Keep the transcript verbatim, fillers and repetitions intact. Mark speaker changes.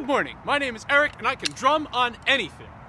Speaker 1: morning. My name is Eric, and I can drum on anything.